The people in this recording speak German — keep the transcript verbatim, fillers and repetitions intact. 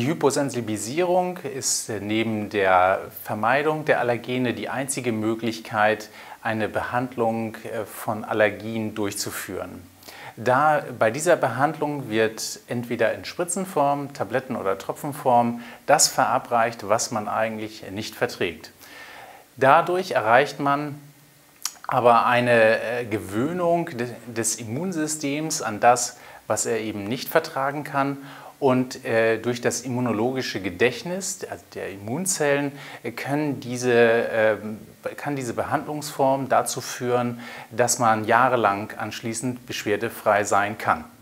Die Hyposensibilisierung ist neben der Vermeidung der Allergene die einzige Möglichkeit, eine Behandlung von Allergien durchzuführen. Da bei dieser Behandlung wird entweder in Spritzenform, Tabletten- oder Tropfenform das verabreicht, was man eigentlich nicht verträgt. Dadurch erreicht man aber eine Gewöhnung des Immunsystems an das, was er eben nicht vertragen kann. Und äh, durch das immunologische Gedächtnis also der Immunzellen äh, können diese, äh, kann diese Behandlungsform dazu führen, dass man jahrelang anschließend beschwerdefrei sein kann.